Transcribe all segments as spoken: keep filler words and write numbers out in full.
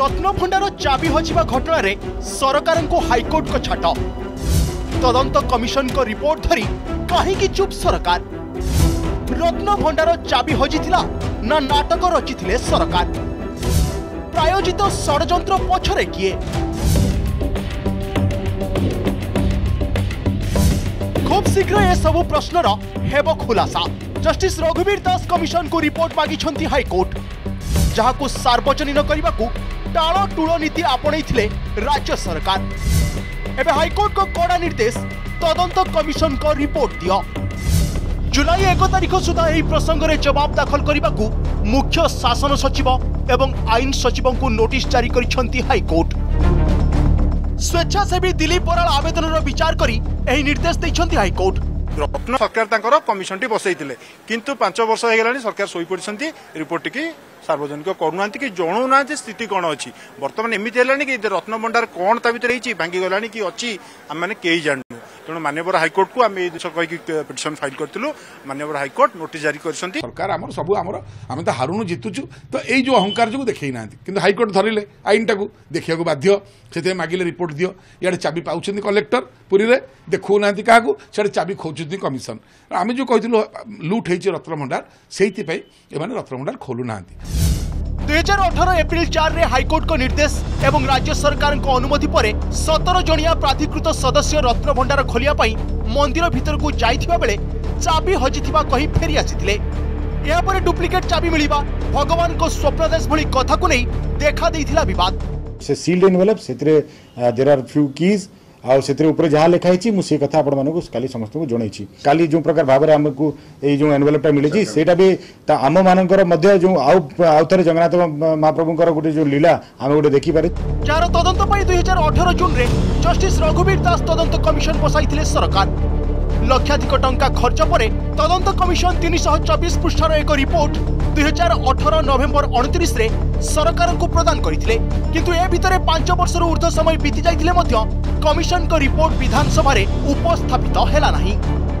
रत्नभंडार चाबी हजिबा घटना रे सरकार को हाईकोर्ट को छाट तदंत कमिशन को रिपोर्ट धरी कहीं चुप सरकार। रत्नभंडार चाबी हजिथिला ना नाटक रचिथिले सरकार। प्रायोजित षड्यंत्र पछरे किए? खूब शीघ्र ए सबु प्रश्नर हेब खुलासा। जस्टिस रघुवीर दास कमिशन को रिपोर्ट मागिछंती हाईकोर्ट, जहां सार्वजनिक करने को टाळटूळ नीति आपणैथिले राज्य सरकार। एबे हाईकोर्ट को कड़ा निर्देश, तदंत कमिशन को रिपोर्ट दियो। जुलाई एक तारिख सुधा यह प्रसंग में जवाब दाखल करने को मुख्य शासन सचिव एवं आईन सचिव को नोटिस जारी करिसेंती हाईकोर्ट। स्वेच्छासेवी दिलीप बराल आवेदन विचार करी एही निर्देश दैछंती हाईकोर्ट। रत्न सरकार तांकर कमिशन टी बसैतिले किंतु पांच वर्ष हो गलानी सरकार सोई पड़छंती रिपोर्ट की सार्वजनिक करूनांती कि जणुना स्थिति कौन अच्छी बर्तमान एमती है कि रत्नभंडार कौन ता भीतर भांगी गलानी कि अच्छी आम मैंने कई जानू। तेणु माननीय हाईकोर्ट को आम कहीकि पिटिशन फाइल करूँ। माननीय हाईकोर्ट नोटिस जारी कर सरकार आम सब आम आम तो हारुनु जितुचु तो यही जो अहंकार जो देखी ना कि हाईकोर्ट धरिले आईन टाक देखा बाध्य से मागिले रिपोर्ट दियो। इे चाबी पाँच कलेक्टर पुरी में देखु ना क्या सियाड़े चाबी खोजुं कमिशन। आम जो कहूँ लुट हो रत्नभंडार से रत्नभंडार खोलु ना। दुई हजार अठारह एप्रिल चार रे हाईकोर्ट को निर्देश एवं राज्य सरकार को अनुमति पर सतर जनिया प्राधिकृत सदस्य रत्नभंडार खोलिया पई मंदिर भीतर को जाइथिबा बेले चाबी हजिथिबा कही फेरी आसिथिले। या पर डुप्लिकेट चाबी मिलिबा भगवान को स्वप्नदेश भली कथा को नहीं देखा देइथिला विवाद। से सील्ड एनवेलप सेतरे देयर आर फ्यू कीज आ सेतरे ऊपर जहाँ लिखाई छी मु से कथा आपण मानको काली समस्त को जणाई छी। काली जो प्रकार भाबरे हमकु एई जो एनवेलपटा मिली छी सेटा भी ता आम मानकर मध्य जो आउ आउथरे जगन्नाथ महाप्रभुंकर गोटे जो लीला आम गोटे देखि पारे। जार तदंत पई दुई हजार अठारह जून रे जस्टिस रघुवीर दास तदंत कमिशन बसाइथिले सरकार। लक्षाधिक टंका खर्च पर तदंत कमिशन तीन सौ चौबीस पृष्ठार एक रिपोर्ट दुई हजार अठारह नवेम्बर अड़तीस रे सरकार को प्रदान करथिले। किंतु ए भितरे पांच वर्ष ऊर्ध्व समय बीती जाइथिले मध्य कमिशन को रिपोर्ट विधानसभा रे उपस्थापित हैला नहीं।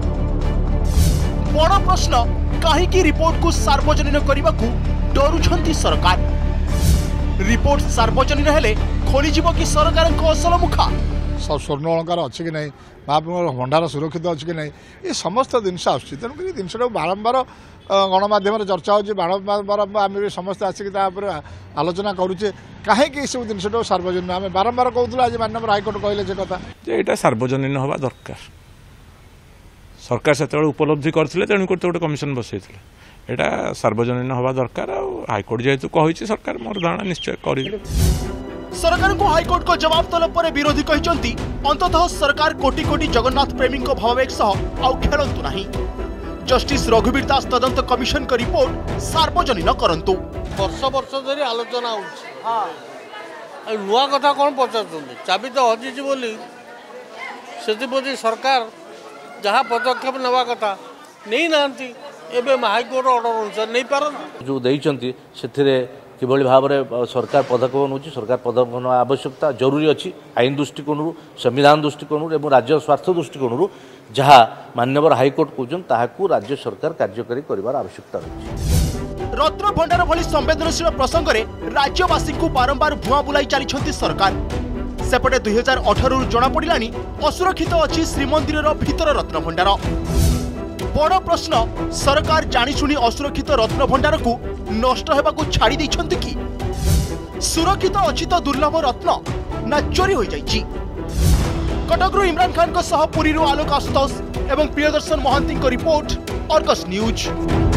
बड़ प्रश्न कहीं रिपोर्ट को सार्वजनिक करने को डरुछंती सरकार। रिपोर्ट सार्वजनिक हेले खोली जीव कि सरकार को असल मुखा सब स्वर्ण अलंकार अच्छे कि नहीं महाप्रभु भंडार सुरक्षित अच्छे कि नहीं ये समस्त जिनस आसुच्छी। तेणुक जिनस बारंबार गणमाध्यम चर्चा हो बारंबार आम समस्त आसिक आलोचना करुचे कहीं सब जिन सार्वजनिक आम बारंबार कहूँ आज माननीय हाईकोर्ट कहले कथा ये सार्वजनिक हवा दरकार। सरकार से उपलब्धि करते तेणुक गोटे कमिशन बसई यहाँ सार्वजनिक हवा दरकार। हाईकोर्ट जेहेतु कही सरकार मोर धारणा निश्चय कर सरकार को हाईकोर्ट को जवाब तलब पर विरोधी कहते अंततः सरकार कोटी कोटी जगन्नाथ प्रेमी भावावेग सह आउ खेलंतु नहीं। जस्टिस रघुवीर दास तदंत कमिशन को रिपोर्ट सार्वजनिक करंतु। वर्ष वर्ष धरी आलोचना हो नुआ कथा कौन पचार चाबी तो हजिची बोली से सरकार जहाँ पदक्षेप नेवा कथा नहीं नांती एबे हाईकोर्ट ऑर्डर अनुसार नहीं पार जो देइचंती सेथिरे किभली भाव में सरकार पदक्षेप नौ सरकार पदक्षेप आवश्यकता जरूरी अच्छी आईन दृष्टिकोण संविधान दृष्टिकोण और राज्य स्वार्थ दृष्टिकोण जहाँ माननीय हाईकोर्ट कहते राज्य सरकार कार्यकारी कर आवश्यकता रही। रत्नभंडार भली संवेदनशील प्रसंग में राज्यवासी को बारंबार भुआ बुलाई चली सरकार। सेपटे दुई हजार अठारह जना पड़ानी असुरक्षित अच्छी श्रीमंदिर भीतर रत्नभंडार। बड़ प्रश्न सरकार जाशुणी असुरक्षित रत्नभंडार को नष्ट होगा को छाड़ी देइछंती कि सुरक्षित अच्छी तो दुर्लभ रत्न ना चोरी हो जाइछि। कटकरू इमरान खान को सह पुरी आलोक आशुतोष एवं Priyadarshan Mahanti report Argus news.